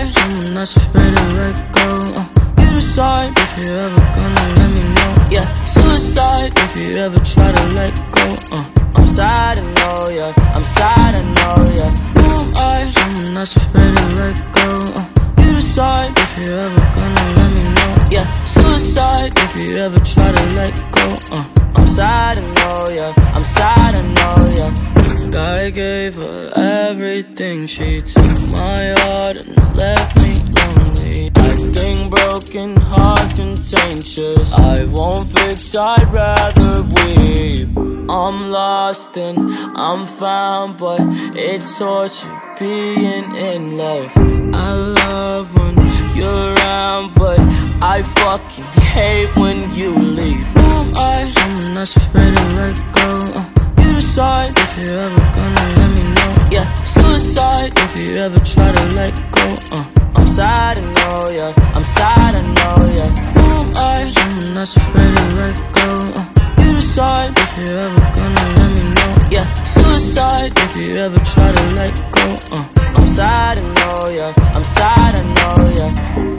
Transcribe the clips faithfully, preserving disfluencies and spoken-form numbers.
someone that's afraid to let go. uh, You decide if you're ever gonna let me know. Yeah, suicide if you ever try to let go. uh, I'm sad, I know, yeah, I'm sad, I know, yeah. Who am I? Someone that's afraid to let go. uh, You decide if you're ever gonna let me know. Yeah, suicide if you ever try to let go. uh, I'm sad, I know, yeah, I'm sad, I know, yeah. I gave her everything, she took my heart and left me lonely. I think broken hearts contagious. I won't fix, I'd rather weep. I'm lost and I'm found, but it's torture being in love. I love when you're around, but I fucking hate when you leave. Who am I? Someone that's afraid to let go. uh, You decide if you're ever gonna let me know. Yeah, suicide if you ever try to let go. uh, I'm sad, I know, yeah, I'm sad, I know, yeah. Who am I? Someone that's afraid to let go. uh, You decide if you're ever gonna let me know. Yeah, suicide if you ever try to let go. uh, I'm sad, I know, yeah, I'm sad, I know, yeah.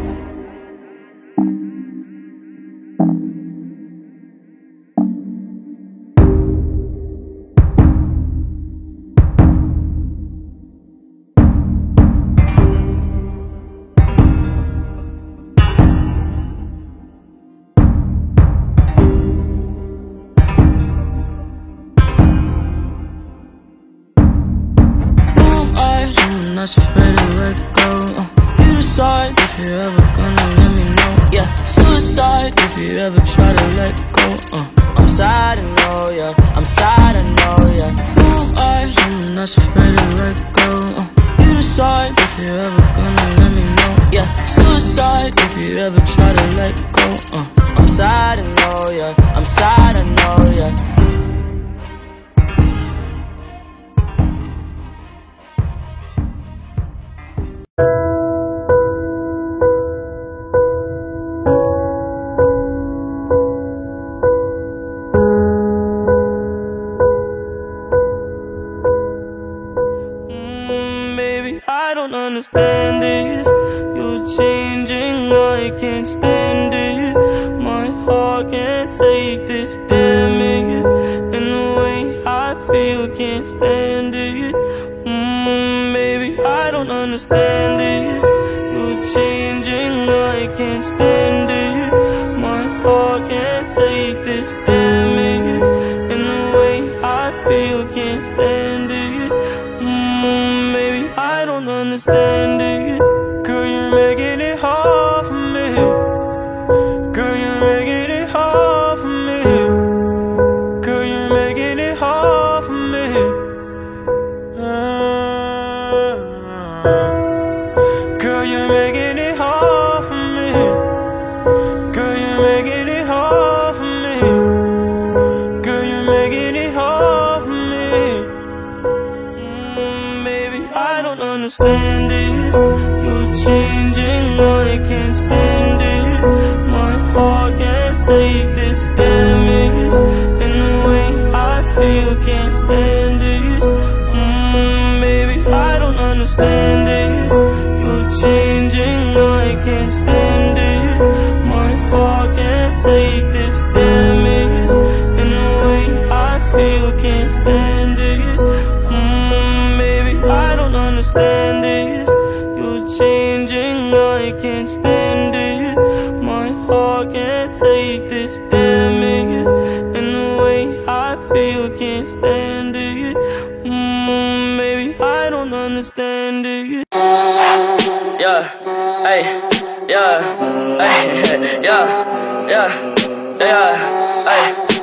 Someone that's afraid to let go. uh, You decide if you're ever gonna let me know. Yeah, suicide if you ever try to let go. uh, I'm sad, I know, yeah, I'm sad, I know, yeah. Who am I? Someone that's afraid to let go. uh, You decide if you're ever gonna let me know. Yeah, suicide if you ever try to let go. uh, I'm sad, I know, yeah, I'm sad, I know, yeah. I don't understand this. You're changing, I can't stand it. My heart can't take this damage, and the way I feel can't stand it. mm, Baby, I don't understand this. You're changing, I can't stand it. My heart can't take this damage, and the way I feel can't stand it. mm, Baby, I don't understand it. Girl, you're making it hard for me. Girl, you're making it hard for me. Girl, you're making it hard for me. uh, Girl, you're making it hard for me. Girl, you're making it hard for me. Girl, you're making it hard for me. mm, Baby, I don't understand this. You're changing, I can't stand it. My heart can't take this damage, and the way I feel can't stand it. mm, Baby, I don't understand this. You're changing, I can't stand it. My heart can't take this damage, and the way I feel can't stand it. mm, Baby, I don't understand this. You're changing, I can't stand it. My heart can't take this damage, and the way I feel can't stand it. mm, Baby, I don't understand it. Yeah, ay, yeah, ay, yeah, yeah, yeah, ay,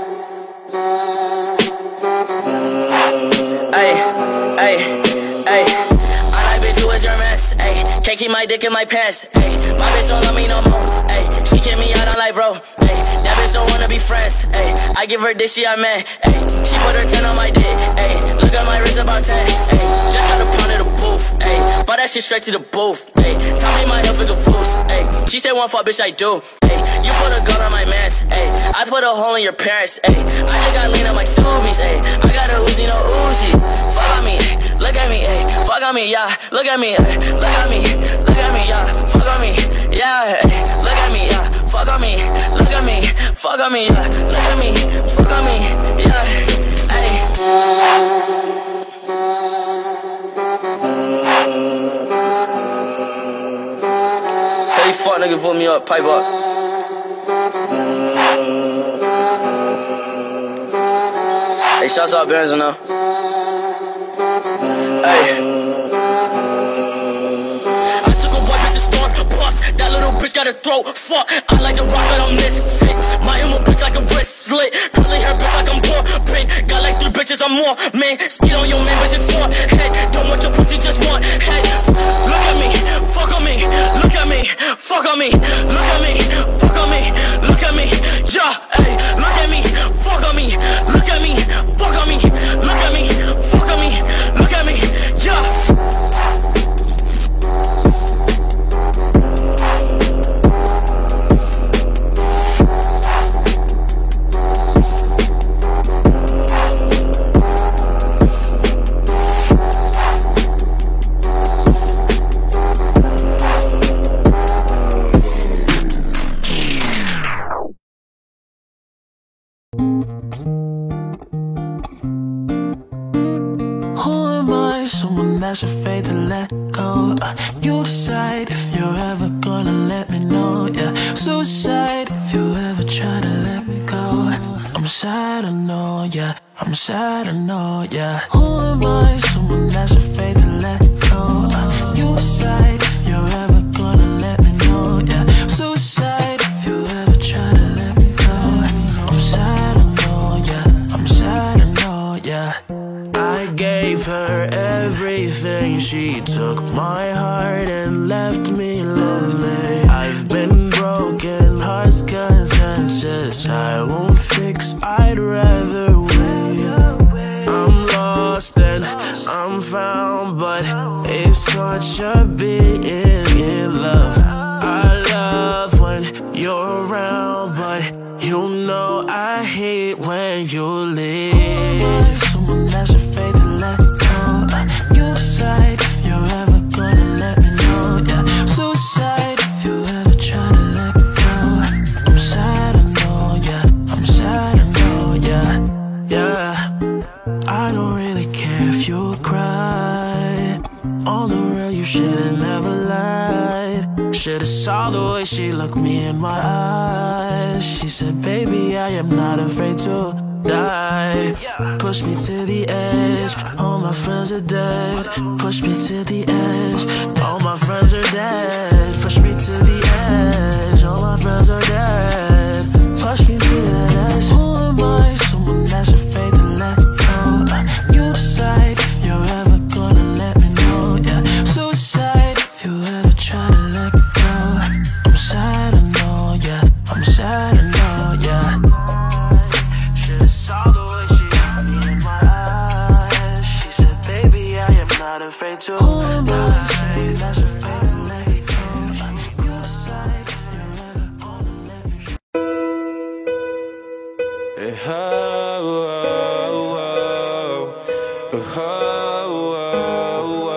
ay, ay, ay. I like bitch who is your mess, ay. Can't keep my dick in my pants, ay. My bitch don't love me no more, ay. She kick me out on life, bro, ay. That bitch don't wanna be friends, ay. I give her dick, she a man, ay. She put her ten on my dick, ay. Look at my wrist about ten, ay. Just got a pound of the booth, ayy. Bought that shit straight to the booth, ayy. Tell me my health is a fool, ayy. She said one fuck, bitch, I do, ayy. You put a gun on my mans, ayy. I put a hole in your parents, ayy. I just got lean on my zoomies, ayy. I got a Uzi, no Uzi. Fuck on me, look at me, ayy. Fuck on me, yeah. Look at me, ay. Look at me, look at me, yeah. yeah. Ay, look at me, yeah. Fuck on me, look at me, fuck on me, yeah. Look at me, fuck on me, yeah. Ay. Tell these fuck niggas put me up, pipe up. Hey, shouts out Benz now. Hey. That little bitch got a throat, fuck. I like to rock, but I'm misfit. My emo bitch like a wrist slit. Curly hair bitch like I'm poor pink. Got like three bitches, I'm more man. Steal on your man, bitch, in forehead. Don't want your pussy, just want head. Look at me, fuck on me. Look at me, fuck on me. Look at me, fuck on me. Look at me, yeah, hey. Look at me, fuck on me. Look at me, fuck on me. Look at me, fuck on me. Look at me, yeah. That's afraid to let go. uh, You decide if you're ever gonna let me know. Yeah, suicide if you ever try to let me go. I'm sad, I know, yeah. I'm sad, I know, yeah. Who am I? Someone that's afraid to let go. uh, You decide if you're ever gonna let me know. Yeah, suicide if you ever try to let me go. I'm sad, I know, yeah. I'm sad, I know, yeah. I gave her everything, she took my heart and left me lonely. I've been broken, hearts contentious, I won't fix, I'd rather wait. I'm lost and I'm found, but it's torture being in love. I love when you're around, but you know I hate when you leave. Someone that's afraid to let go. uh, You decide if you're ever gonna let me know. Yeah, suicide if you ever try to let me go. I'm sad, I know, yeah. I'm sad, I know, yeah. Yeah, I don't really care if you cry. On the real, you should've never lied. Should've saw the way she looked me in my eyes. She said, baby, I am not afraid to die. Push me to the edge, all my friends are dead. Push me to the edge, all my friends are dead. Push me to the edge, all my friends are dead. Push me to the edge. Who am I? Someone that's afraid to let go. uh, You decide if you're ever gonna let me know. Yeah, suicide if you ever try to let me go. I'm sad, I know, yeah. I'm sad, I know, yeah. Afraid to die. That's afraid to let it go. You decide if you're ever gonna let me go. Oh, oh, oh, oh, oh,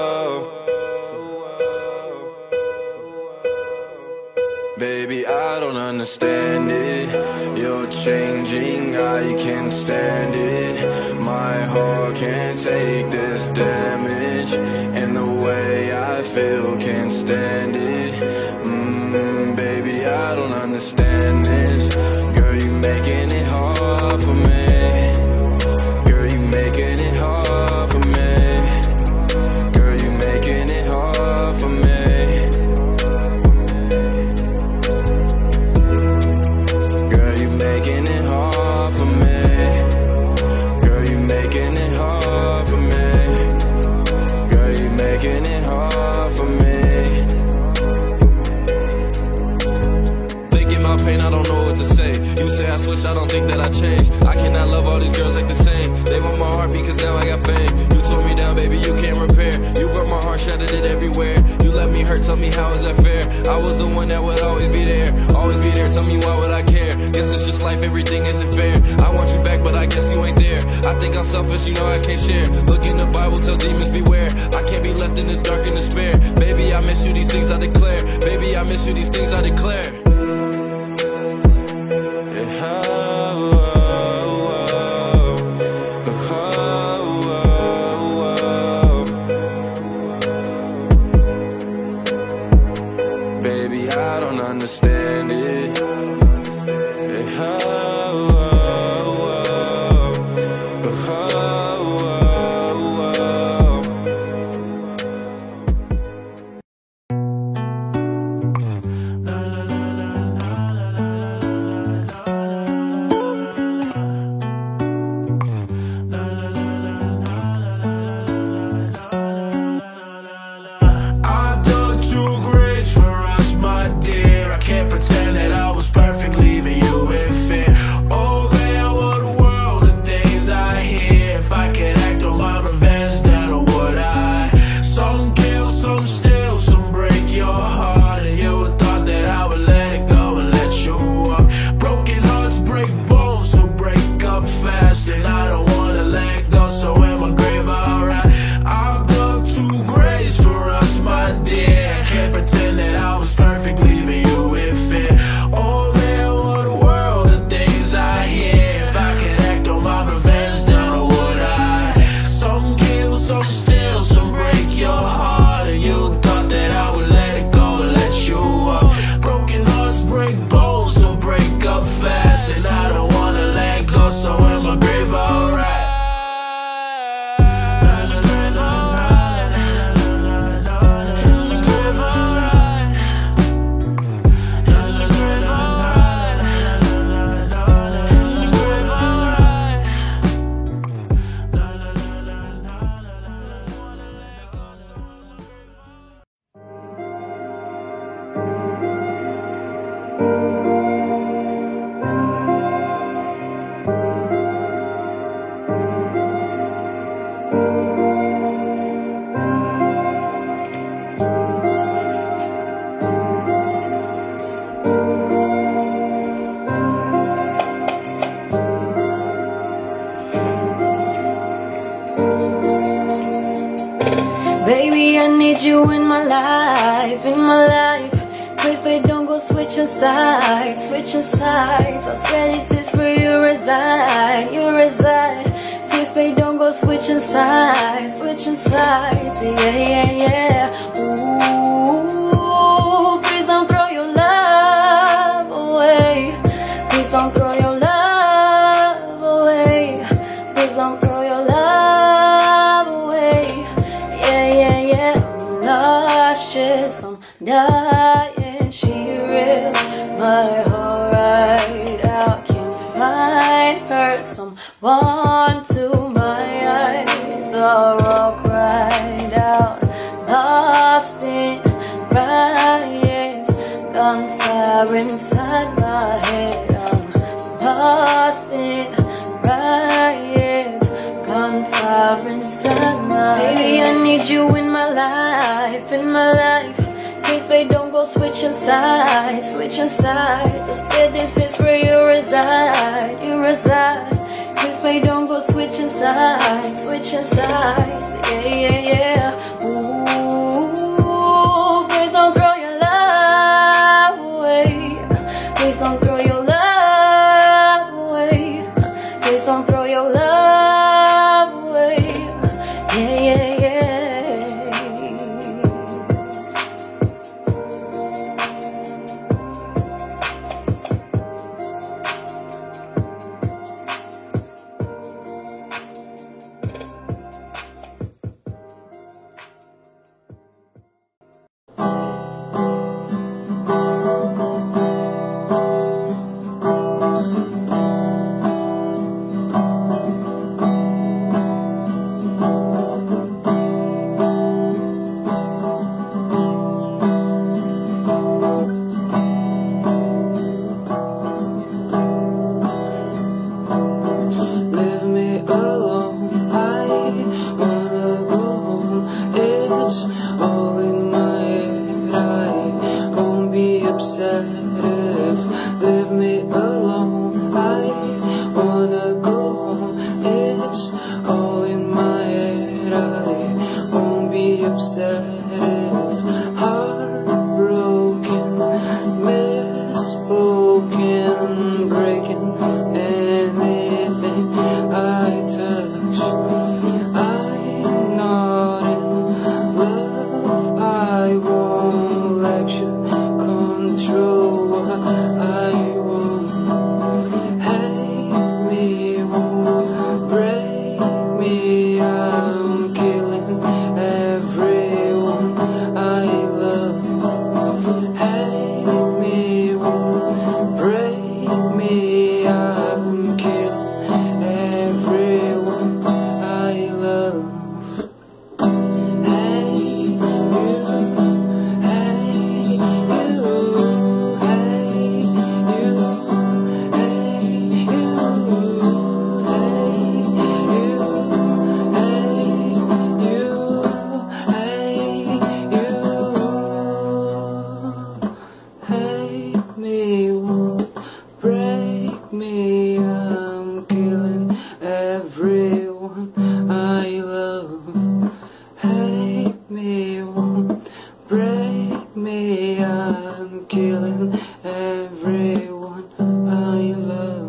oh. Baby, I don't understand it. You're changing, I can't stand it. My heart can't take this damage, and the way I feel can't stand it. Mmm, baby, I don't understand this. Girl, you making it hard for me. Girl, you making it hard for me. Girl, you making it hard for me. Girl, you making it hard for me. Girl, you making it hard for me. Girl, you making it hard for me. Thinking my pain, I don't know what to say. You say I switch, I don't think that I changed. I cannot love all these girls like the same. They want my heart because now I got fame. You tore me down, baby, you can't repair. You broke my heart, shattered it everywhere. You let me hurt, tell me how is that fair? I was the one that would always be there. Always be there, tell me why would I care? Guess it's just life, everything isn't fair. I want you back, but I guess you ain't there. I think I'm selfish, you know I can't share. Look in the Bible, tell demons beware. I can't be left in the dark and despair. Baby, I miss you, these things I declare. Baby, I miss promise you these things I declare. Baby, I don't understand it. Baby, I need you in my life, in my life. Please, babe, don't go switching sides, switching sides. I swear this is where you reside, you reside. Please, babe, don't go switching sides, switching sides. Yeah, yeah, yeah. Ooh, please don't throw your love away. Please don't throw your love away. Please don't throw your love away. Yeah, yeah, yeah. I'm nauseous, I'm dying. She ripped my heart right out. Can't find her. Someone to my eyes are all cried out. Lost in riots, gunfire inside my head. I'm lost in riots, gunfire inside my head. Baby, I need you in my life, in my life. Please, babe, don't go switching sides, switching sides. I swear this is where you reside, you reside. Please, babe, don't go switching sides, switching sides. Yeah, yeah, yeah. Ooh, please don't throw your love away. Please don't throw your love away. Please don't throw your love away. Yeah, yeah, yeah. Heartbroken me, won't break me. I'm killing everyone I love.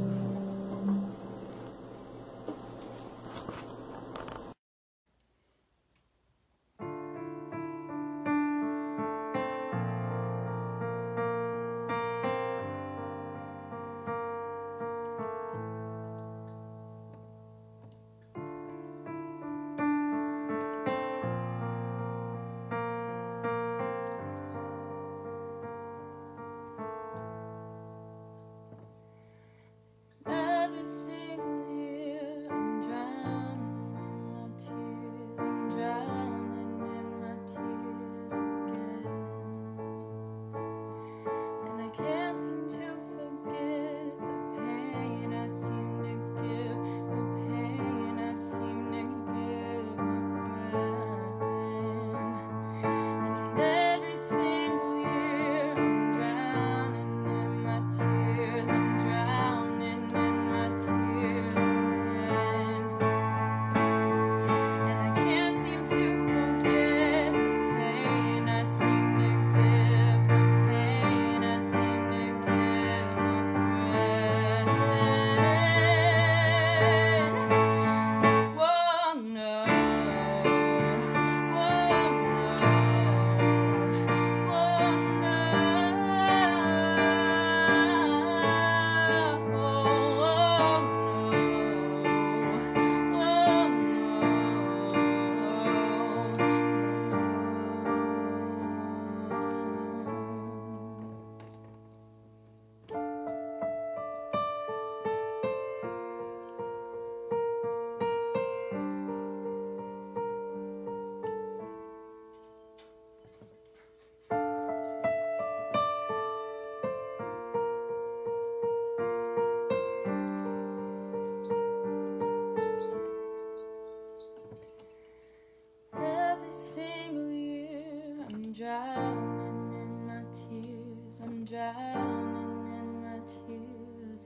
Drowning in my tears, I'm drowning in my tears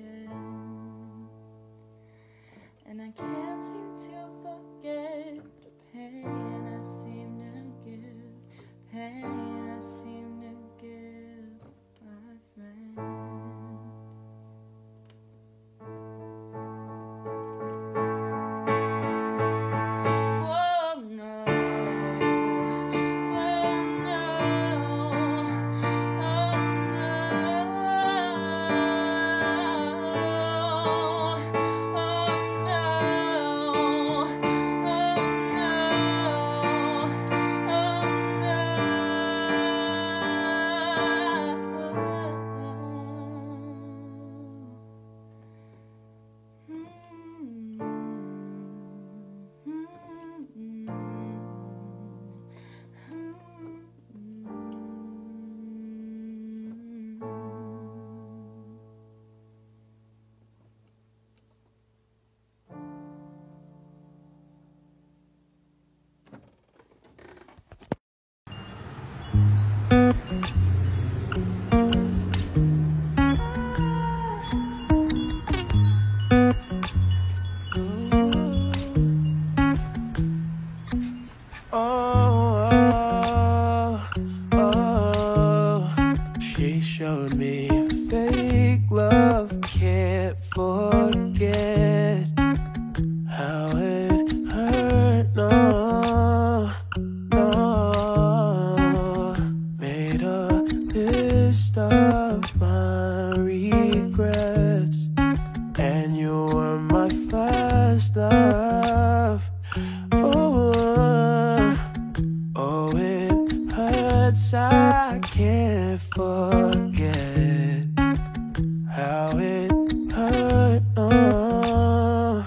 again. And I can't seem to forget the pain I seem to give, pain I seem to give my friend. Showed me fake love, can't forget how it hurt, no, no. Made a list of my regrets, and you were my first love. Oh, oh, it hurts, I can't forget how it hurt, oh,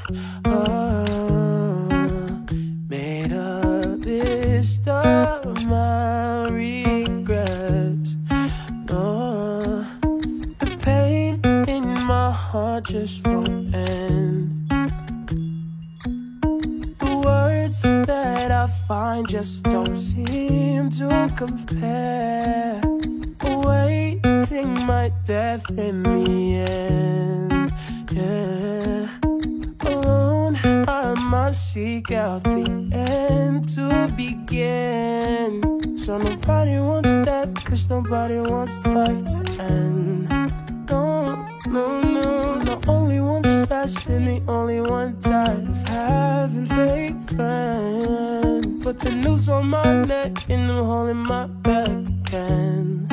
oh. Made a list of my regrets, oh. The pain in my heart just won't end. The words that I find just don't seem to compare. Awaiting my death in the end, yeah. Alone I must seek out the end to begin. again. So nobody wants death, cause nobody wants life to end. No, no, no, the only one stressed and the only one tired of having fake friends. Put the noose on my neck and I'm holding my back again.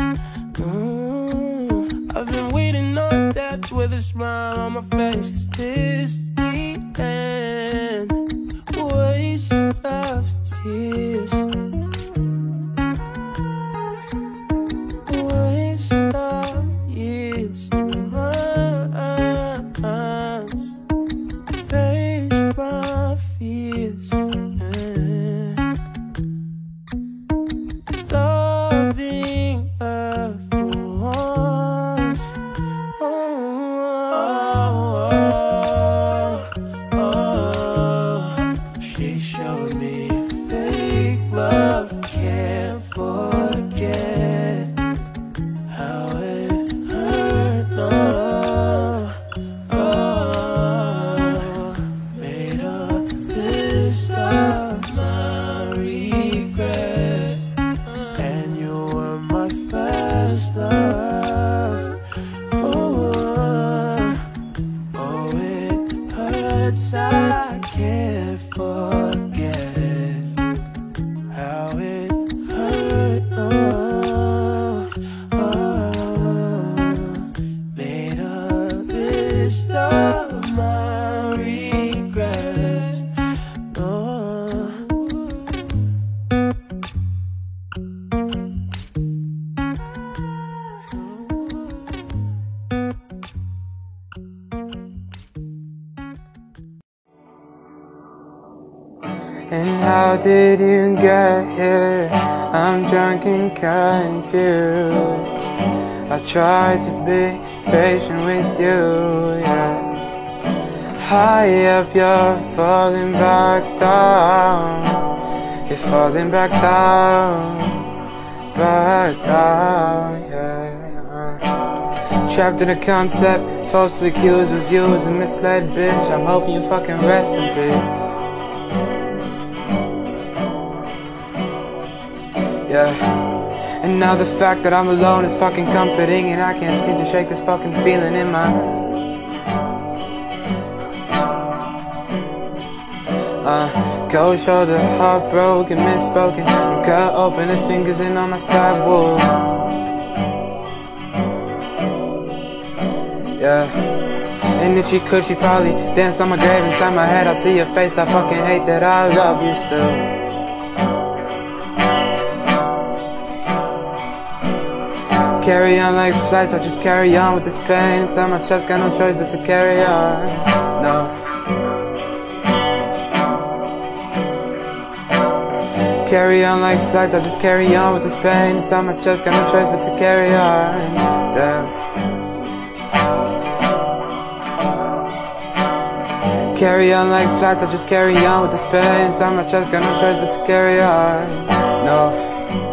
Mm, I've been waiting on death with a smile on my face, cause this is the end. Waste of tears, waste of years in my eyes, faced my fears, yeah. Loving her for once, oh, oh, oh, oh. She showed me fake love can't forget how it hurt, oh, oh. Made a list of my regrets, and you were my first love. Oh, oh, it hurts, I can't forget how it hurt. Oh, oh, made a list of my regrets. Oh. And how did you get here? I'm drunk and confused. I tried to be patient with you, yeah. High up, you're falling back down. You're falling back down, back down, yeah. Trapped in a concept, falsely accused, was used and misled, bitch. I'm hoping you fucking rest in peace. Yeah. And now the fact that I'm alone is fucking comforting, and I can't seem to shake this fucking feeling in my Uh, cold shoulder, heartbroken, misspoken, and cut open the fingers in on my stab wool. Yeah. And if she could, she'd probably dance on my grave. Inside my head I see your face, I fucking hate that I love you still. Carry on like flights, I just carry on with this pain inside my chest, got no choice but to carry on. No. Carry on like flights, I just carry on with this pain inside my chest, got no choice but to carry on. Damn. Carry on like flights, I just carry on with this pain inside my chest, got no choice but to carry on. No.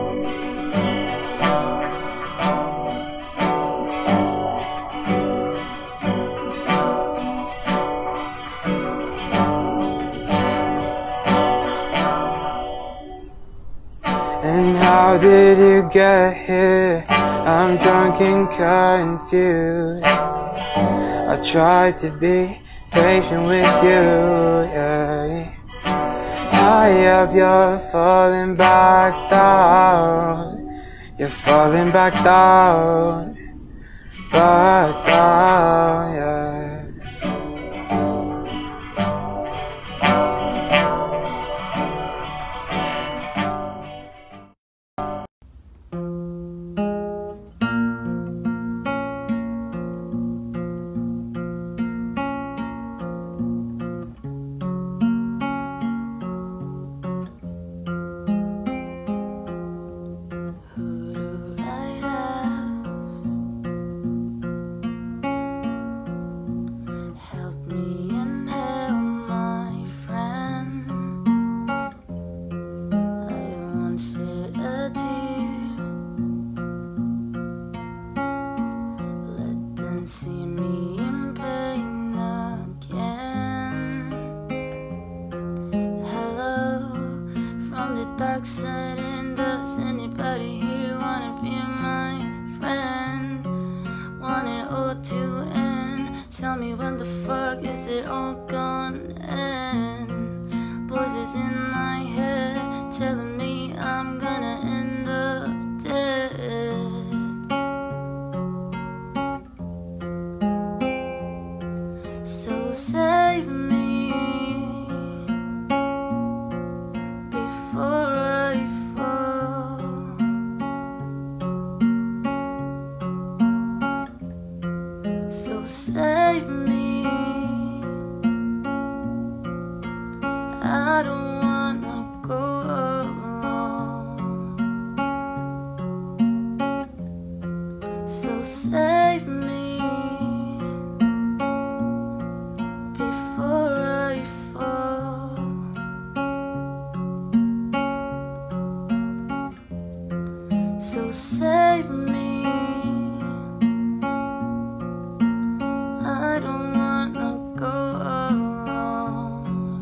And how did you get here? I'm drunk and confused. I tried to be patient with you, yeah. High up, you're falling back down. You're falling back down, back down, yeah. said and does anybody here wanna be my friend? Want it all to end. Tell me when the fuck is it all gonna end? Voices in my head telling me I'm gonna end up dead. So save me before I fall. So save me. I don't wanna go alone. So save me before I fall. So save me. I don't wanna go alone.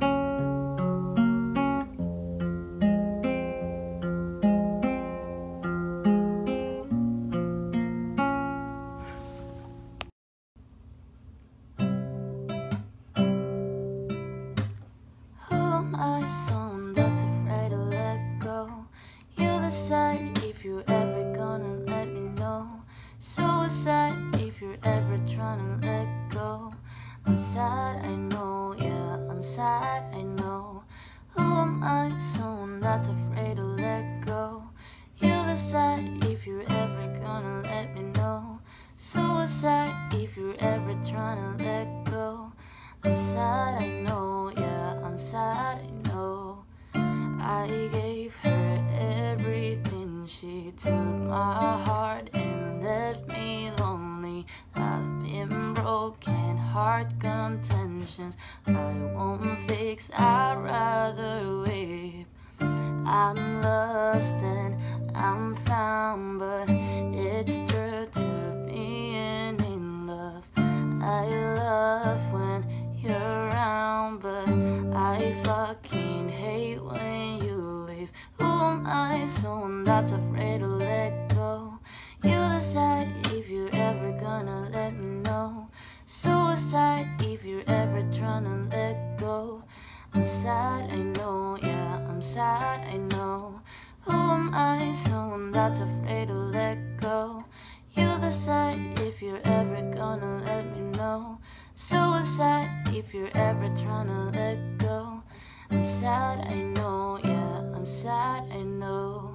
Who am I, someone that's afraid to let go? You decide if you're ever gonna let me know. Suicide if you're ever trying to let go. I'm sad, I know, yeah, I'm sad, I know. Who am I, someone that's afraid to let go? You decide if you're ever gonna let me know. Suicide if you're ever trying to let go. I'm sad, I know, yeah, I'm sad, I know. I gave her everything, she took my heart and left me lonely. I've been broken, heart contentions I won't fix, I'd rather weep. I'm lost and I'm found, but it's true to being in love. I love when you're around, but I fucking hate when you leave. Who am I, someone that's afraid to let go? You decide if you're ever gonna let me know. Suicide if you're ever trying to let go. I'm sad, I know, yeah, I'm sad, I know. Who am I, someone that's afraid to let go? You decide if you're ever gonna let me know. Suicide if you're ever trying to let go. I'm sad, I know, yeah, I'm sad, I know.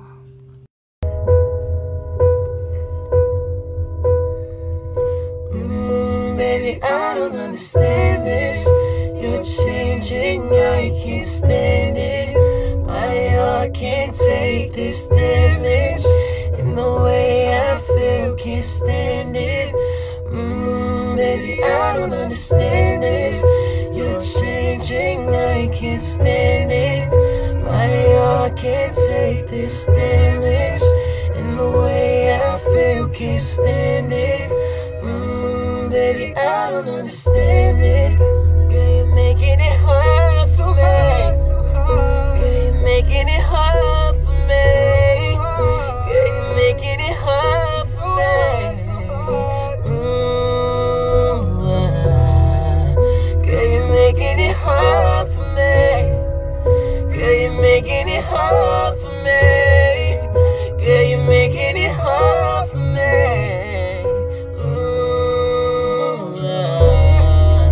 Mm, baby, I don't understand this. You're changing, I can't stand it. My heart can't take this damage. And the way I feel, can't stand it. Mm, baby, I don't understand this. You're changing, I can't stand it. My heart can't take this damage. And the way I feel, can't stand it. Mm, baby, I don't understand it. Girl, you're making it hard so bad. Girl, you're making it hard for me. Girl, you're making it hard for me. Girl, you're making it hard for me. Girl, you're making it hard for me. Girl, you're making it hard for me. Ooh, yeah.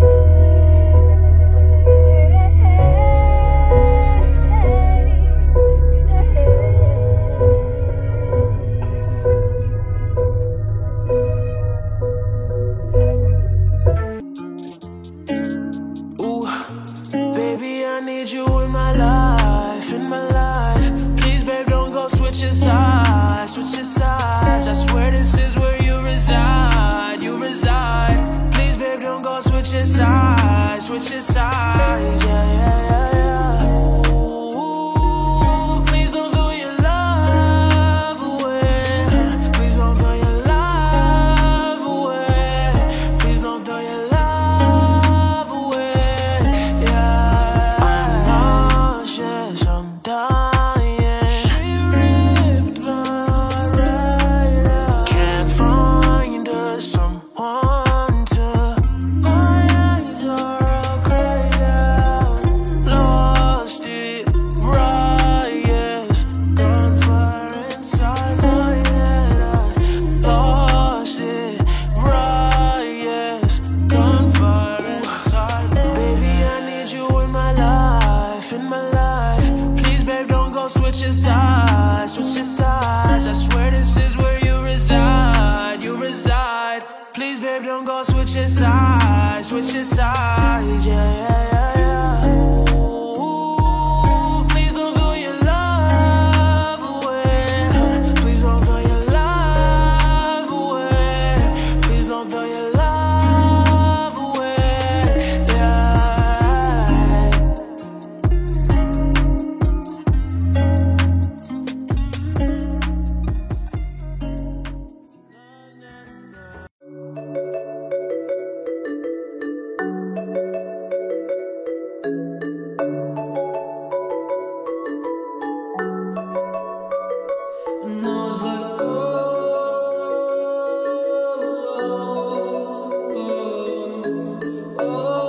Ooh, baby, I need you in my life, in my life. Please, babe, don't go switching sides, switching sides. I swear this is where you reside, you reside. Please, babe, don't go switching sides, switching sides. Yeah, yeah, yeah, yeah. Ooh, please don't throw your love away. Please don't throw your love away. Please don't throw your love away. Yeah, I'm nauseous, I'm dying. switching sides. I swear this is where you reside, you reside. Please, babe, don't go switching sides, switching sides, yeah, yeah, yeah, yeah. Ooh, please don't throw your love away. Please don't throw your love away. Please don't throw your love away, yeah. And I was like, oh, oh, oh,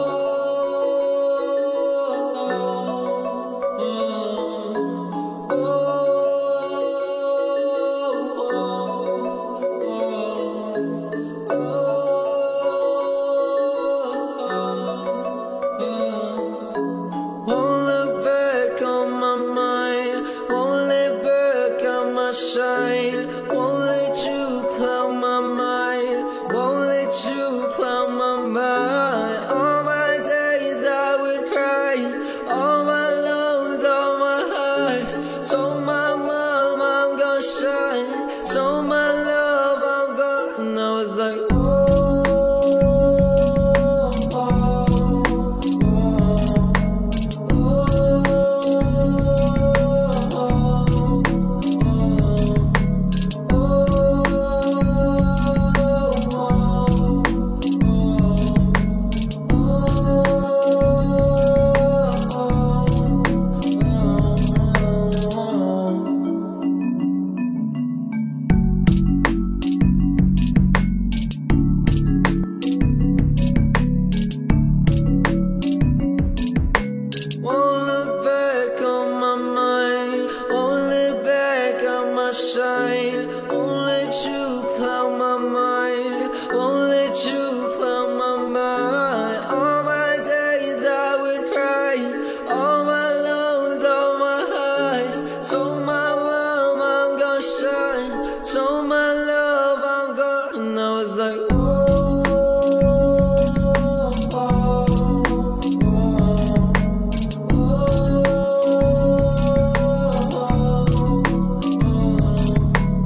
won't look back on my mind, won't let back on my shine, won't let you cloud my mind, won't let you cloud my mind. All my days I was crying, all my lows, all my highs. Told my mom I'm gonna shine, told my love I'm gonna, and I was like, oh, oh, oh, won't look back on my mind, won't look back on my shine, won't let you cloud my mind, won't let you cloud my mind. All my days I was crying, all my lows, all my highs. Told my mom I'm gonna shine, told my love I'm gonna, and I was like, oh, oh, oh, oh.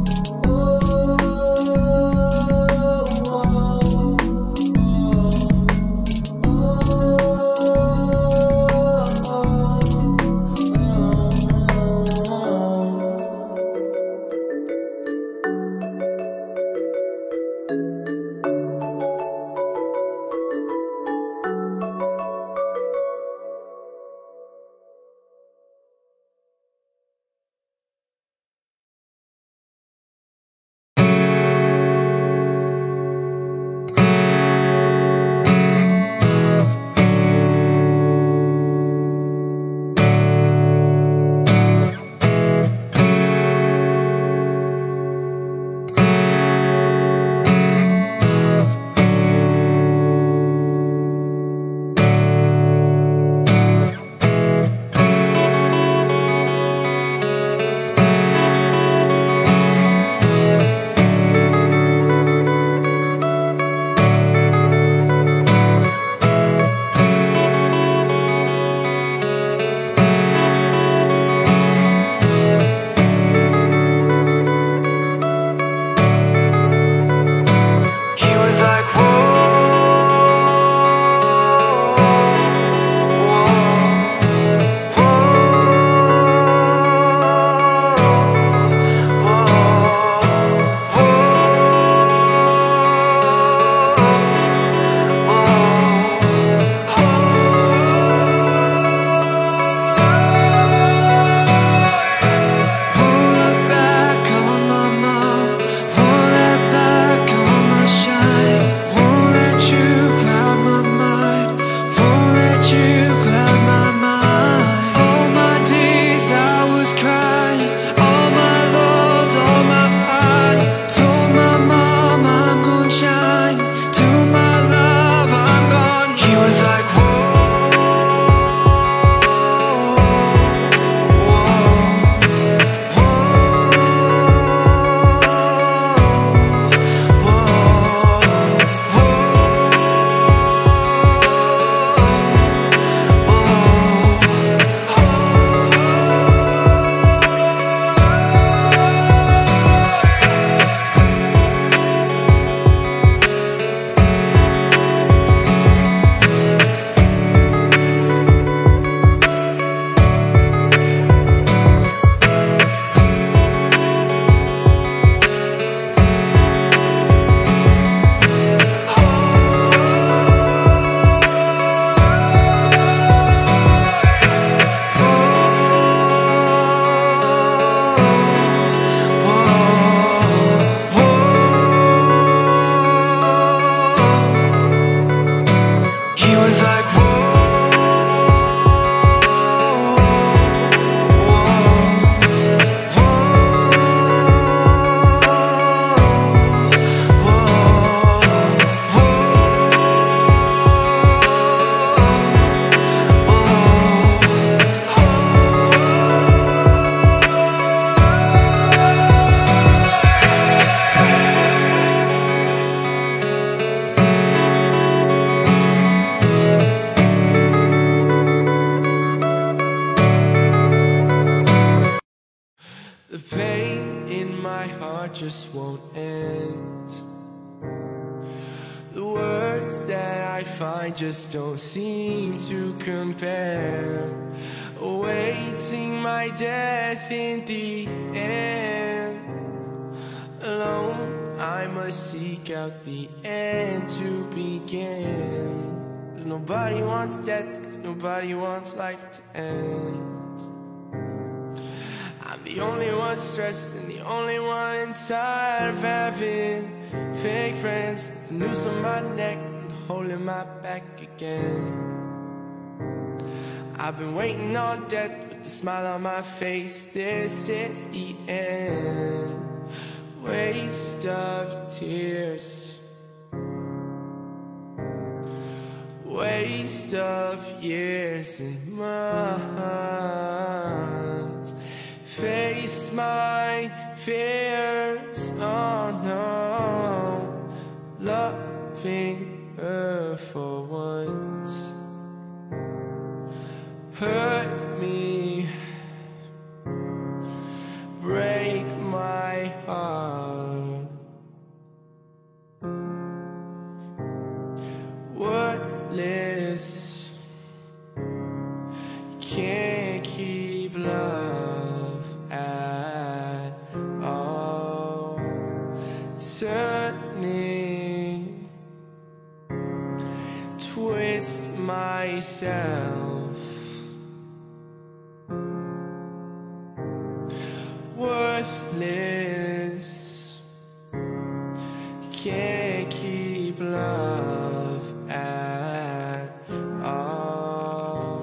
The pain in my heart just won't end. The words that I find just don't seem to compare. Awaiting my death in the end. Alone, I must seek out the end to begin. Nobody wants death, 'cause nobody wants life to end. I'm the only one stressed and the only one tired of having fake friends, the noose on my neck and holding my back again. I've been waiting on death with a smile on my face. This is the end. Waste of tears, waste of years and months. Face my fears, oh no. Loving her for once hurt me, break my heart. Worthless, can't keep love at all. Turning, twist myself. Worthless, can't keep love at all.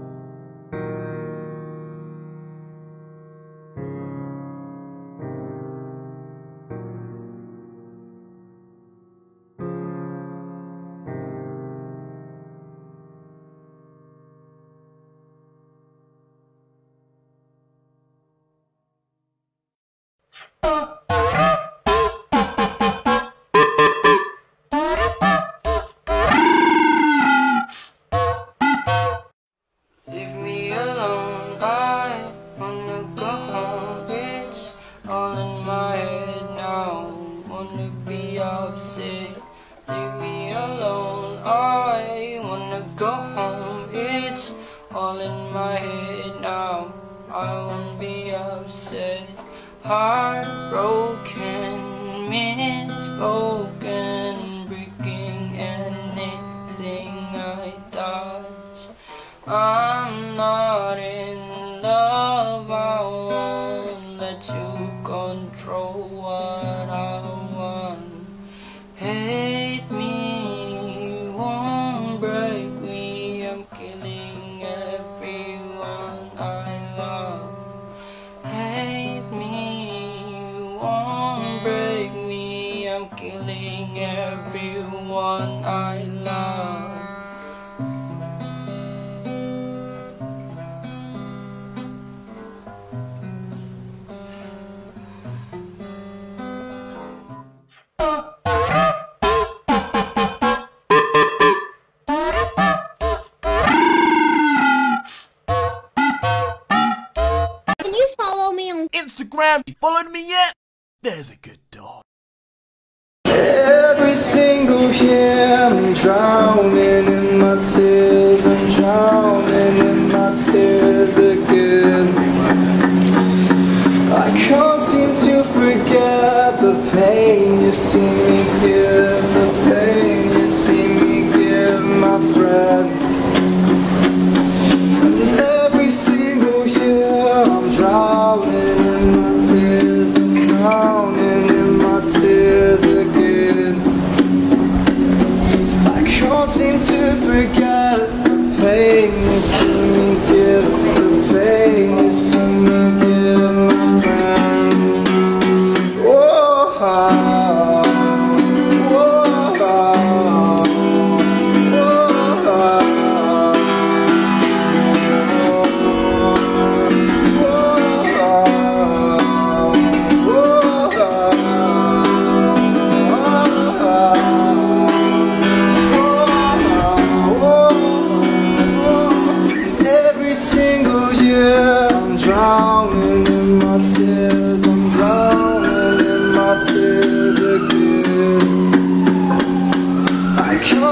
Leave me alone, I wanna go home. It's all in my head now, wanna be upset. Leave me alone, I wanna go home. It's all in my head now, I won't be upset. Heartbroken, misspoken, breaking anything I touch. I'm not in love, I won't let you control what I want. Hate me, won't break me, I'm killing everyone I love. Hate me, won't break me, I'm killing everyone I love. Can you follow me on Instagram? You followed me yet? There's a good dog. Every single year I'm drowning in my tears, I'm drowning in my tears again. I can't seem to forget the pain you see me give, the pain you see me give, my friend. And every single year I'm drowning in my tears, I'm drowning in my tears again. I can't seem to forget the pain you see me give, the pain you see me give, my friends.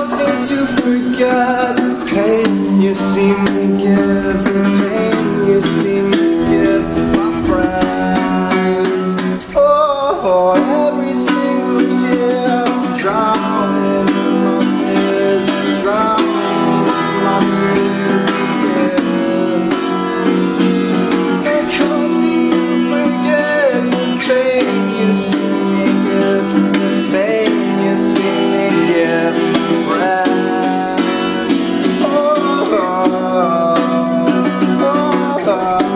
can't seem to forget the pain you seem to give, the pain you seem to give my friends. Oh, every single year I'm drowning in my tears, drowning in my tears, yeah. I can't seem to forget the pain you seem to give, the pain you seem to give my friends. Oh, oh, oh, oh,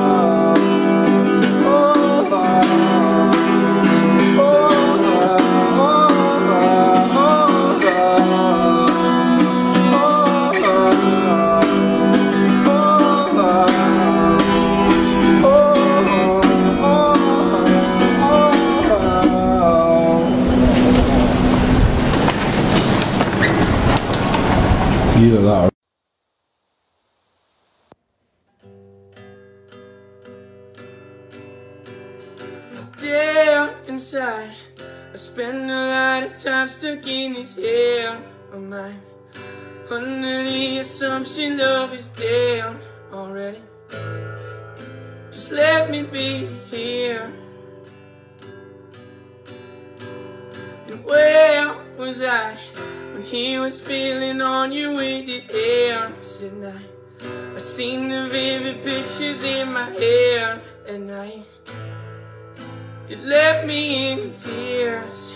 oh, Eat a lot. Down inside, I spend a lot of time stuck in this air of mine, under the assumption love is down already. Just let me be here. And where was I when he was feeling on you with his hands at night? I seen the vivid pictures in my head at night. It left me in tears.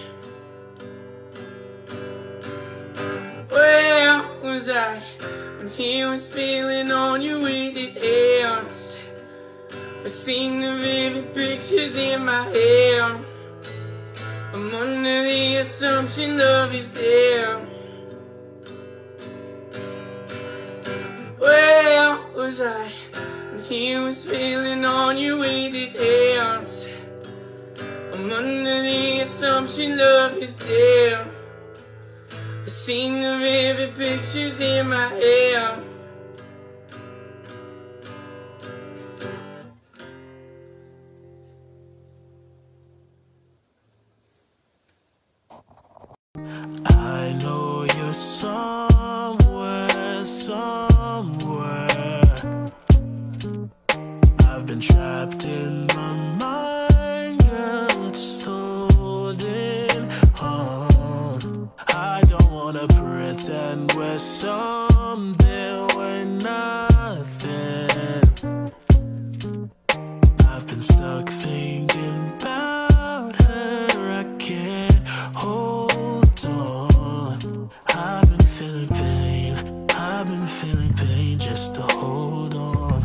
Where was I when he was feeling on you with his hands? I seen the vivid pictures in my head. I'm under the assumption love is there. Where was I when he was feeling on you with his hands? I'm under the assumption love is there. I seen the vivid pictures in my head. I know you're somewhere, somewhere. I've been trapped in my mind, girl, just holding on. I don't wanna pretend we're something we're nothing. I've been stuck thinking about her, I can't hold on. I've been feeling pain, I've been feeling pain just to hold on.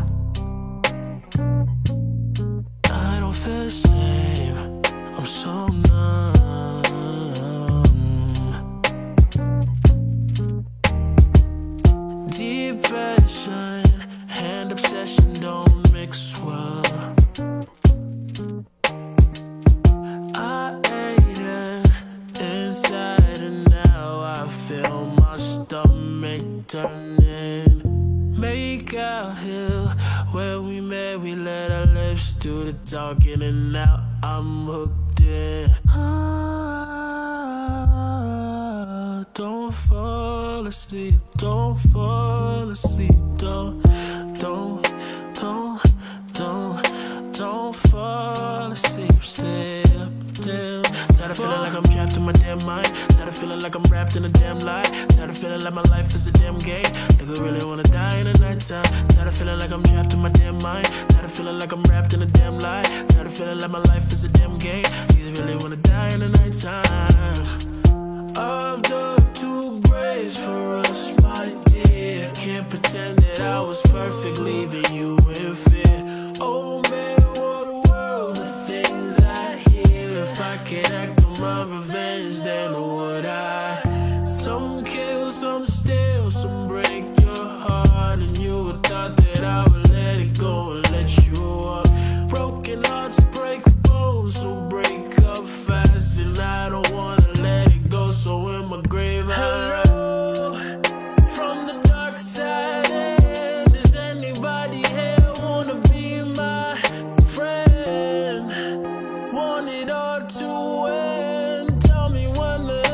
I don't feel the same, I'm so numb. Depression and obsession don't mix well. I ate it inside and now I feel my stomach turning. Make out here where we met, we let our lips do the talking and now I'm hooked in. Ah, don't fall asleep, don't fall asleep, don't, don't, don't, don't, don't fall asleep, stay up, damn. Tired of feeling like I'm trapped in my damn mind. Tired of feeling like I'm wrapped in a damn lie. Tired of feeling like my life is a damn game. Nigga really wanna die in the nighttime. Tired of feeling like I'm trapped in my damn mind. Tired of feeling like I'm wrapped in a damn lie. Tired of feeling like my life is a damn game. Nigga really wanna die in the nighttime. I've dug two graves for us, my dear. Can't pretend that I was perfect, leaving you in fear. Oh man, what a world of things I hear. If I could act on my revenge, then would I? Some kill, some steal, some break your heart. And you would thought that I would let it go and let you up. Broken hearts break bones, so break up fast. And I don't wanna let it go, so in my grave I hello, from the dark side. And does anybody here wanna be my friend? Want it all to end. Tell me when the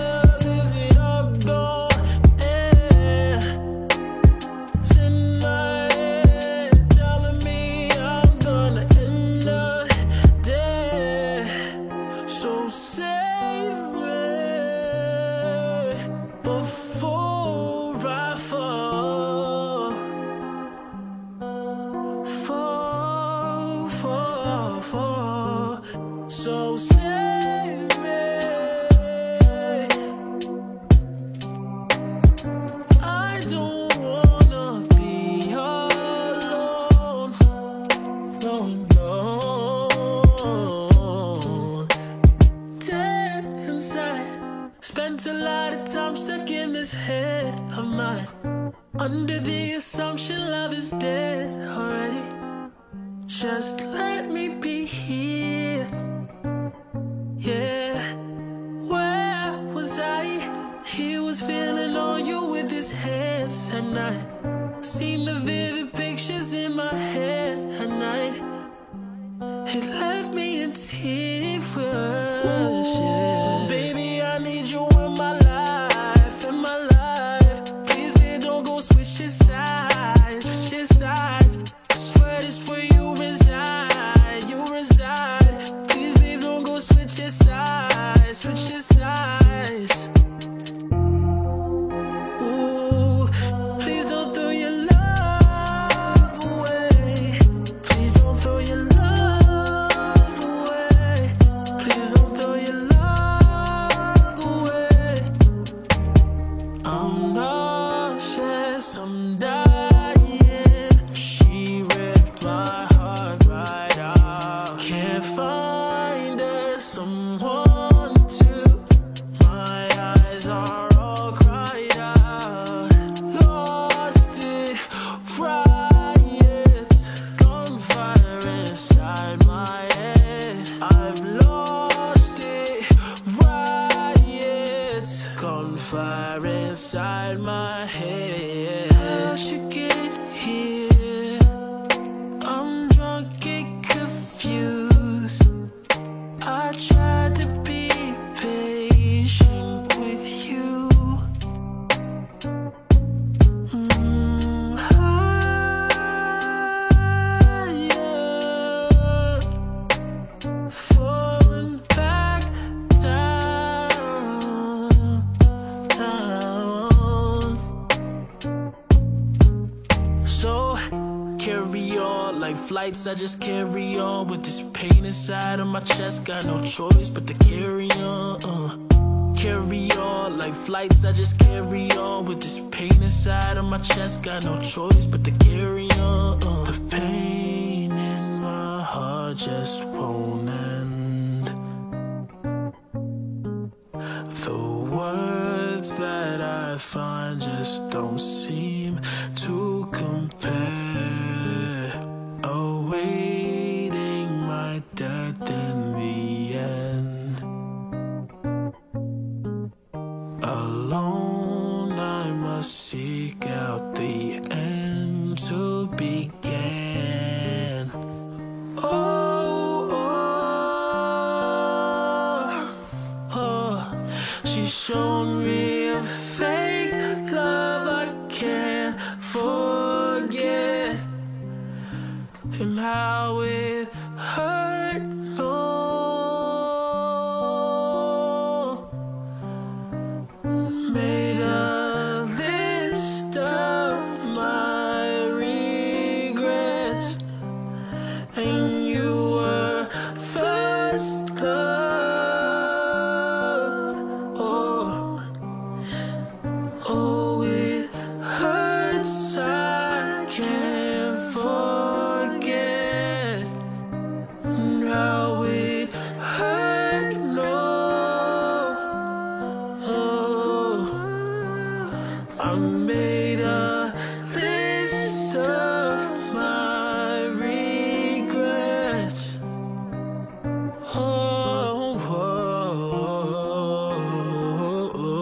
So save me. I don't wanna be alone. No, no. Dead inside. Spent a lot of time stuck in this head of mine, under the assumption love is dead already. Just let me be here. Yeah. Where was I? He was feeling on you with his hands at night. Seen the vivid pictures in my head at night. It left me in tears. Yeah. Baby, I need you in my life, in my life. Please, babe, don't go switch your sides, switch your sides. I swear this where you reside, you reside. Please, babe, don't go switch your sides, switch your sides. Ooh, please don't throw your love away. Please don't throw your love away. Please don't throw your love away. I'm nauseous, I'm dying. She ripped my heart right out. Can't find her someone to. My eyes are all cried out. Lost it, riots, gunfire inside my head. I've lost it, riots, gunfire inside my head. How'd you get here? I'm drunk and confused. I tried to be patient with you. Mm, higher, falling back down, down. So carry on like flights, I just carry on with this pain inside of my chest. Got no choice but to carry on. Uh. Carry on like flights, I just carry on with this pain inside of my chest. Got no choice but to carry on. Uh. The pain in my heart just won't end. The words that I find just don't seem to compare. Awaiting my death in the end. Alone I must seek out the end to begin. Oh, oh, oh. She's shown me a fake love I can't forget, and how it hurt. No, made a list of my regrets, and you were first love. Oh, oh, it hurts, I can't forget, and how it hurt. No, oh, I made a list of my regrets. Oh, oh, oh, oh.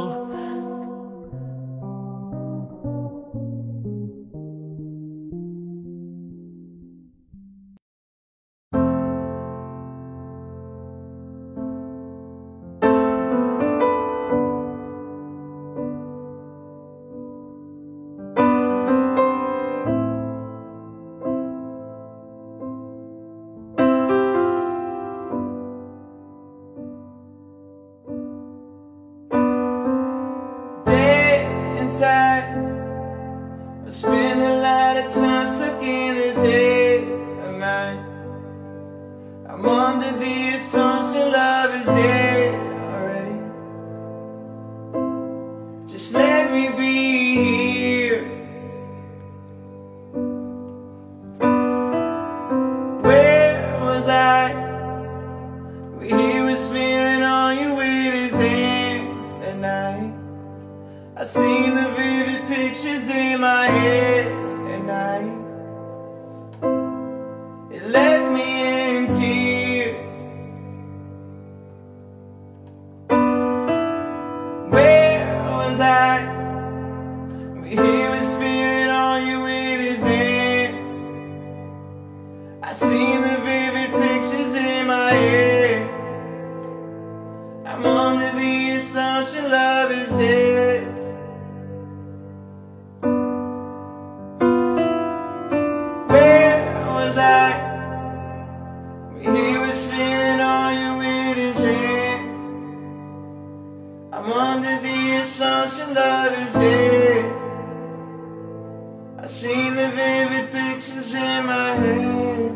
inside. I spend a lot of time stuck in this head of mine. I'm under the assumption seen the vivid pictures in my head at night. It left me in tears. Where was I when he was spinning on you with his hands? I seen the vivid pictures in my head. I'm under the assumption love is dead. Where was I when he was spinning on you with his hand? I'm under the assumption love is dead. I seen the vivid pictures in my head.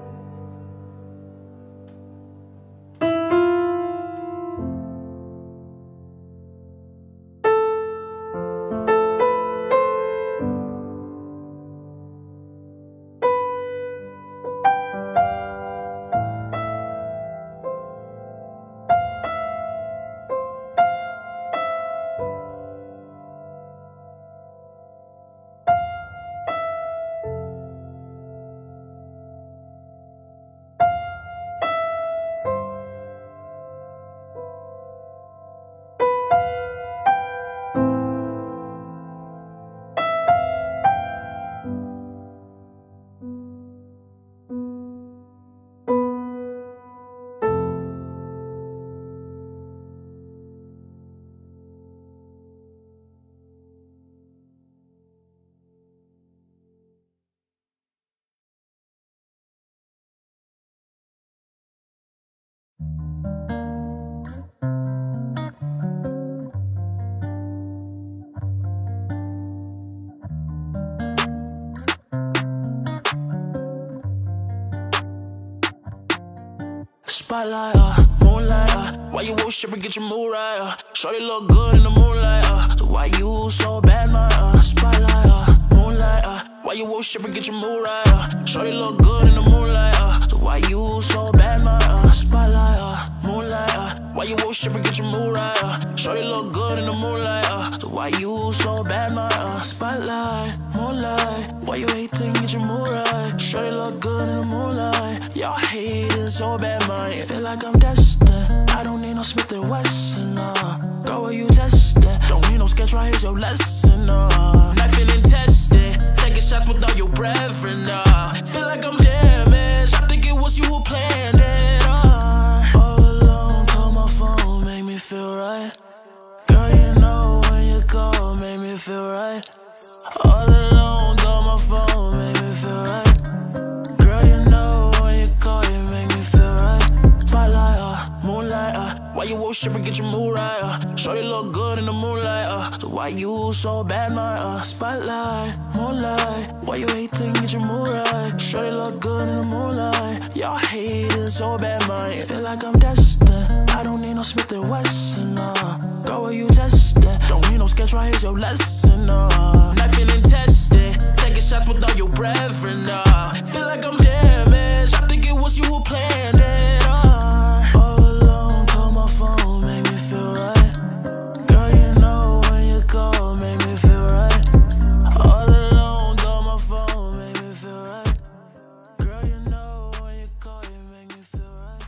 Spotlight, uh, moonlight, uh, why you worship and get your mood right, uh, shorty look good in the moonlight, uh, so why you so bad, my, uh, spotlight, uh, moonlight, uh, why you worship and get your mood right, uh, shorty look good in the moonlight, uh, so why you so bad, my, uh, spotlight, uh, moonlight, uh, why you worship and get your mood right, uh, shorty look good in the moonlight, uh, so why you so bad, my, uh, spotlight, moonlight, why you hating, get your mood right, shorty look good in the moonlight, y'all hate it so bad, man, feel like I'm destined, I don't need no Smith and Wesson, uh, girl, where you tested, don't need no sketch, right, here's your lesson, uh, not feeling tested, taking shots with all your brethren, uh, feel like I'm damaged, I think it was you who planned it, uh, all alone, call my phone, make me feel right, girl, you know when you call, make me feel right, all alone, call my phone, make me feel right, girl, you know when you call, you make me feel right, spotlight, uh, moonlight, uh, why you worship and get your mood right, uh, shorty look good in the moonlight, uh, so why you so bad, my, uh, spotlight, moonlight, why you hating, get your mood right, shorty look good in the moonlight, y'all hate it so bad, man, feel like I'm destined, I don't need no Smith and Wesson, uh, girl, where you tested, don't need no sketch, right, here's your lesson, uh, not feeling tested, taking shots with all your brethren, uh, feel like I'm damaged, I think it was you who planned it, uh, all alone, call my phone, make me feel right, girl, you know when you call, make me feel right, all alone, call my phone, make me feel right, girl, you know when you call, you make me feel right.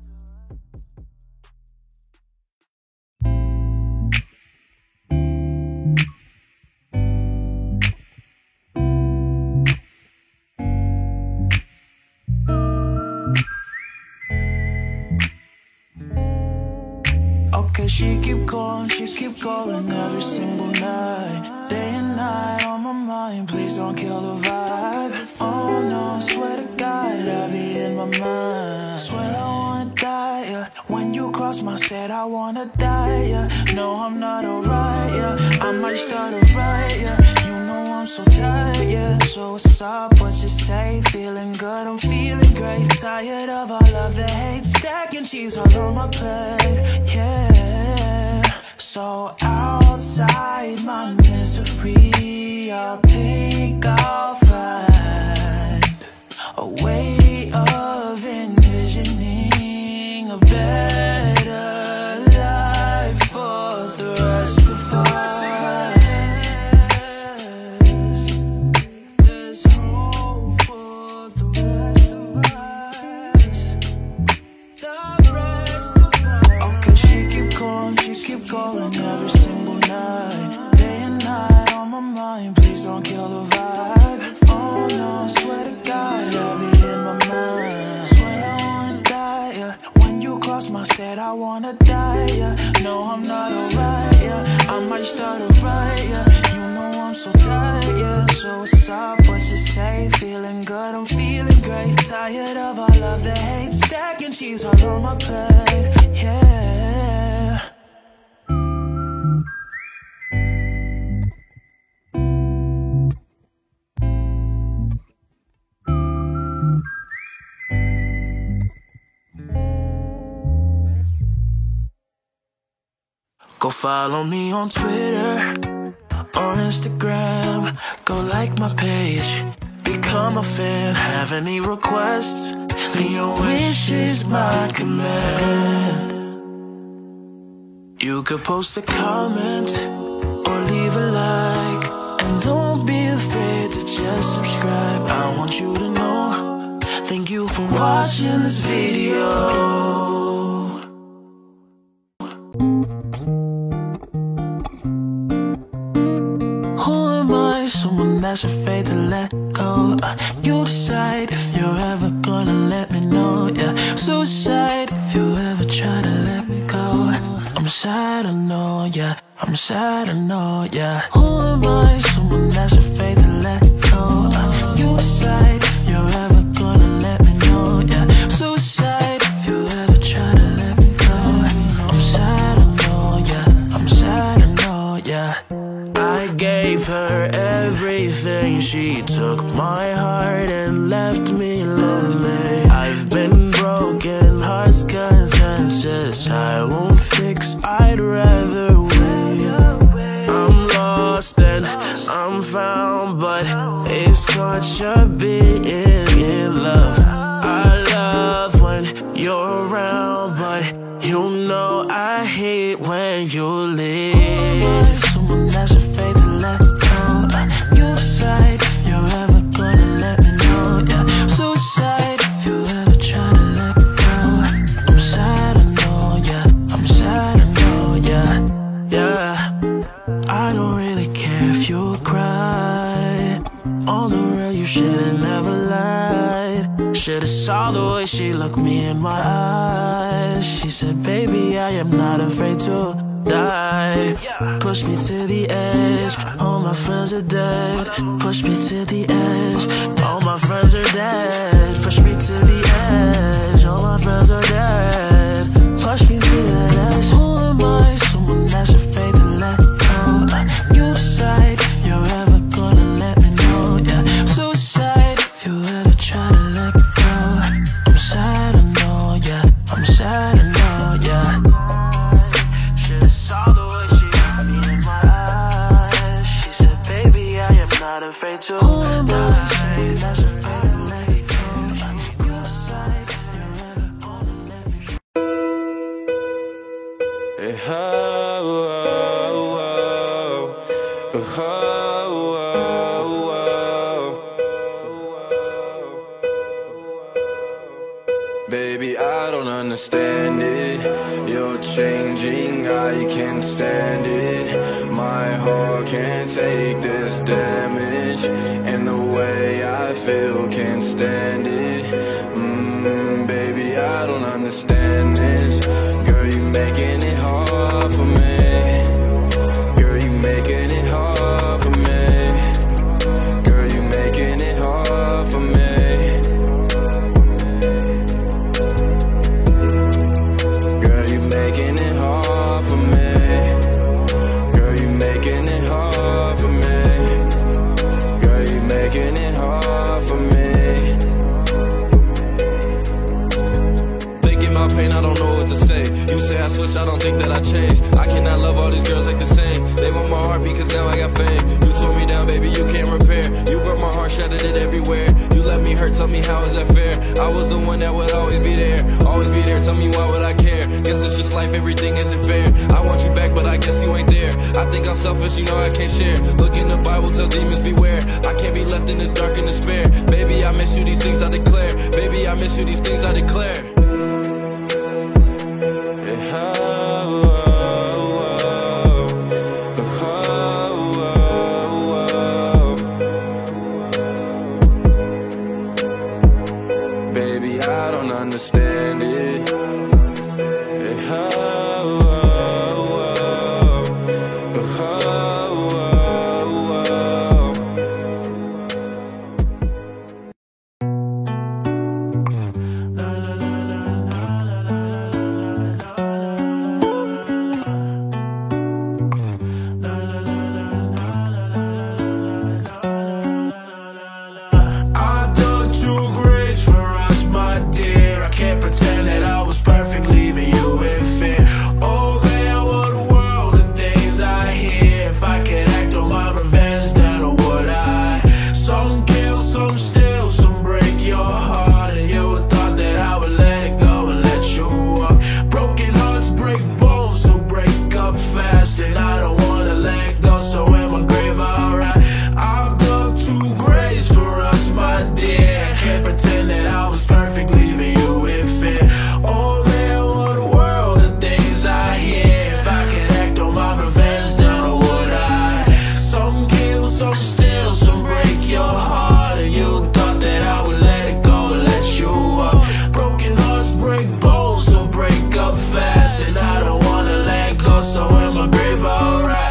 Okay, she keep calling, she keep calling every single night, day and night on my mind, please don't kill the vibe, oh no, swear to God, I be in my mind, swear I wanna die, yeah, when you cross my set, I wanna die, yeah, no, I'm not alright, yeah, I might start a riot, yeah, you know I'm so tired, yeah, so what's up, what you say, feeling good, I'm feeling great, tired of all of the hate, stacking cheese all on my plate, yeah, so outside my misery, I think I'll find a way of envisioning a better life for the rest of us. keep going every single night, day and night on my mind. Please don't kill the vibe. Oh no, I swear to God, I'll be in my mind. Swear I wanna die, yeah. When you cross my set, I wanna die, yeah. No, I'm not alright, yeah. I might start a riot, yeah. You know I'm so tired, yeah. So what's up, what you say? Feeling good, I'm feeling great. Tired of all of the hate, stacking cheese all on my plate, yeah. Go follow me on Twitter or Instagram. Go like my page, become a fan. Have any requests? Leave your wish is my command. You could post a comment or leave a like, and don't be afraid to just subscribe. I want you to know, thank you for watching this video. Someone that's afraid to let go. uh, You decide if you're ever gonna let me know, yeah. Suicide if you ever try to let me go. I'm sad, I know, yeah. I'm sad, I know, yeah. Who am I? Someone that's afraid to let go. uh, You decide if you're ever gonna let me know, yeah. Suicide if you ever try to let me go. I'm sad, I know, yeah. I'm sad, I know, yeah. I gave her everything, she took my heart and left me lonely. I've been broken, hearts contentious, I won't fix, I'd rather wait. I'm lost and I'm found, but it's torture being in love. I love when you're around, but you know I hate when you leave. Someone that's afraid to let go. uh, You decide if you're ever gonna let me know, yeah. Suicide if you ever try to let me go. I'm sad, I know, yeah. I'm sad, I know, yeah. Yeah, I don't really care if you cry. On the real, you should've never lied. Should've saw the way she looked me in my eyes. She said, baby, I am not afraid to die. Push me to the edge, all my friends are dead. Push me to the edge, all my friends are dead. Push me to the edge, all my friends are dead. Push me to the edge. Who am I? Someone that's afraid to let go. uh, You decide if you're ever gonna let me know, yeah. Suicide if you ever try to let me go. I'm sad, I know, yeah. I'm sad, I know, yeah. Afraid to die. That's afraid to let it go. You decide if you're ever gonna let me go. Hey, oh, oh, oh, oh, oh, oh. Baby, I don't understand it. You're changing, I can't stand it. My heart can't take this damage, and the way I feel can't stand it. Mmm, baby, I don't understand this. Girl, you making it hard for me. Girl, you making it hard for me. Girl, you making it hard for me. Girl, you making it hard for me. Girl, you making it hard for me. Girl, you making it hard for me. Thinking my pain, I don't know what to say. You say I switch, I don't think that I changed. I cannot love all these girls like the same. They want my heart because now I got fame. You tore me down, baby, you can't repair. You broke my heart, shattered it everywhere. You let me hurt, tell me how is that fair? I was the one that would always be there. Always be there, tell me why would I care? Guess it's just life, everything isn't fair. I want you back, but I guess you ain't there. I think I'm selfish, you know I can't share. Look in the Bible, tell demons beware. I can't be left in the dark and despair. Baby, I miss you, these things I declare. Baby, I miss you, these things I declare. Yeah, oh, oh, oh. go, so in my grave alright.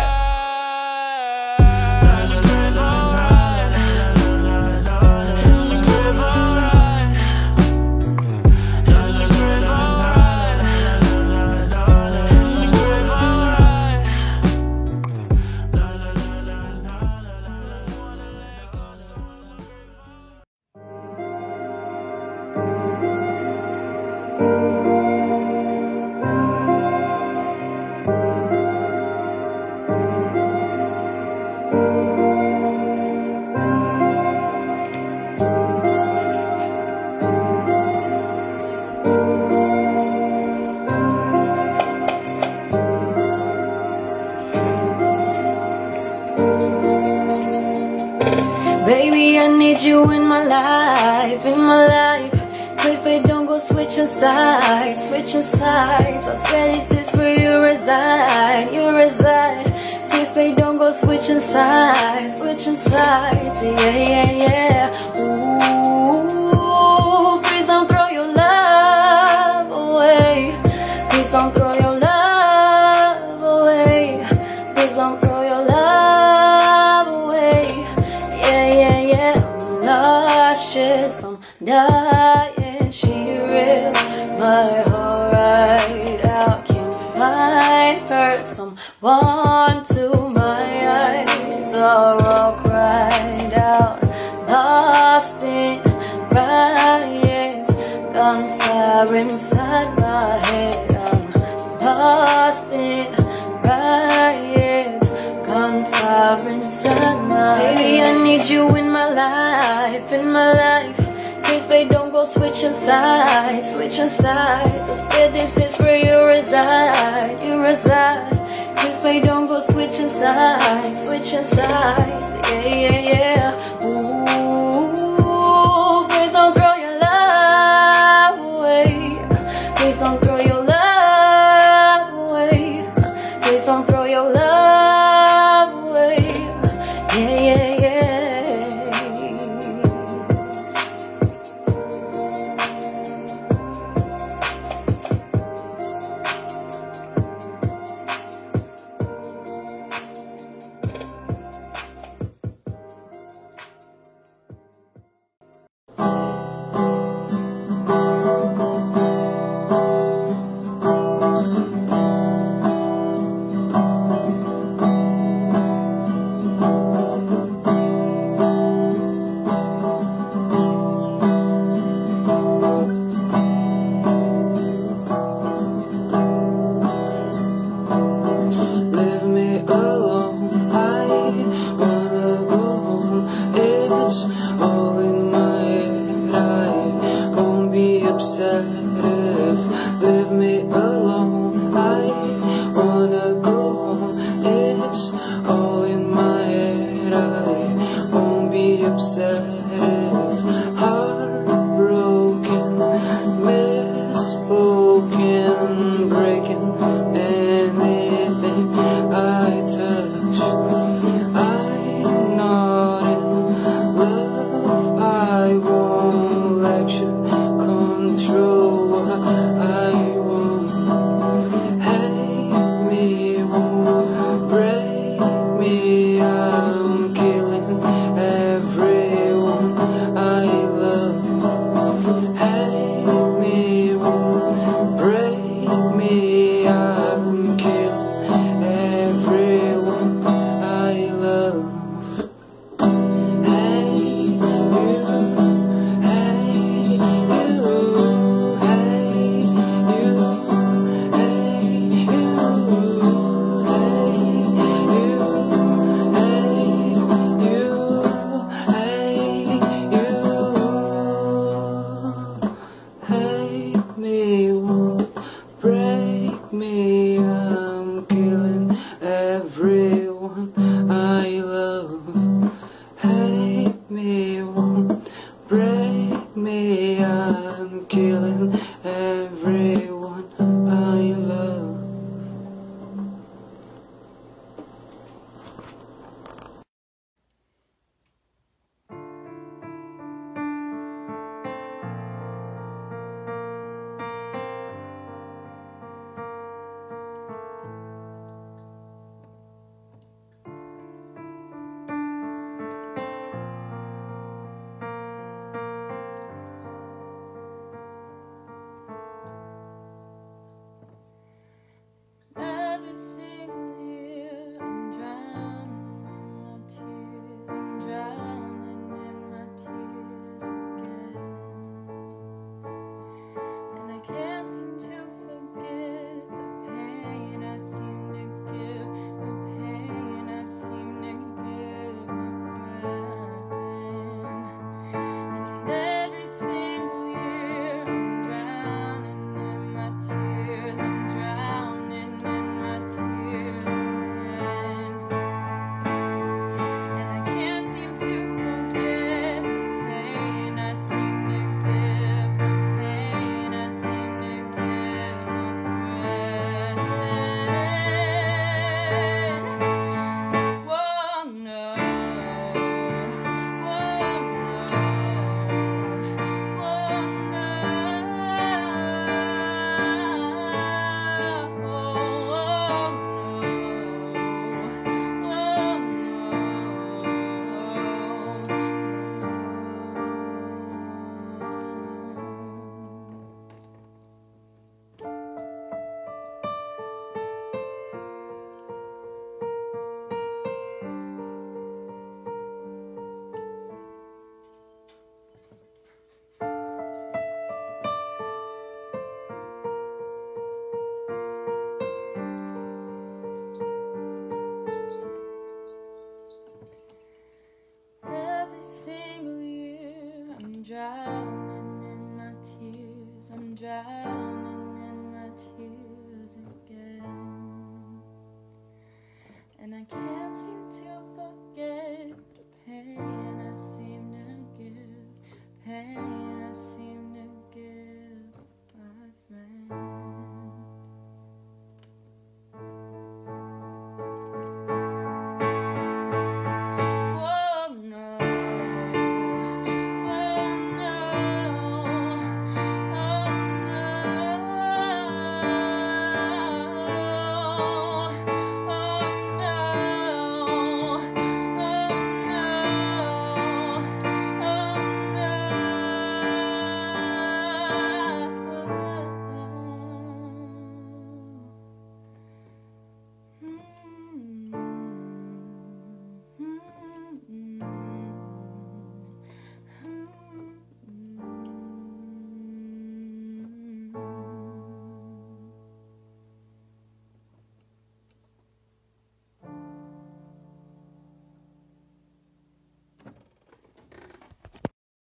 Baby, I need you in my life, in my life. Please, babe, don't go switching sides, switching sides. I swear this is where you reside, you reside. Please, babe, don't go switching sides, switching sides. Yeah, yeah, yeah. Ooh, please don't throw your love away. Please don't throw your love away. Please don't throw your love away. Yeah, yeah, yeah. I'm nauseous, I'm dying. She ripped my heart right out. Can't find her. Someone to my eyes are all cried out. Lost in riots, gunfire inside my head. I'm lost in riots, gunfire inside my head. Baby, I need you in my life, in my life. Please, babe, don't go switching sides, switching sides. I swear this is where you reside, you reside.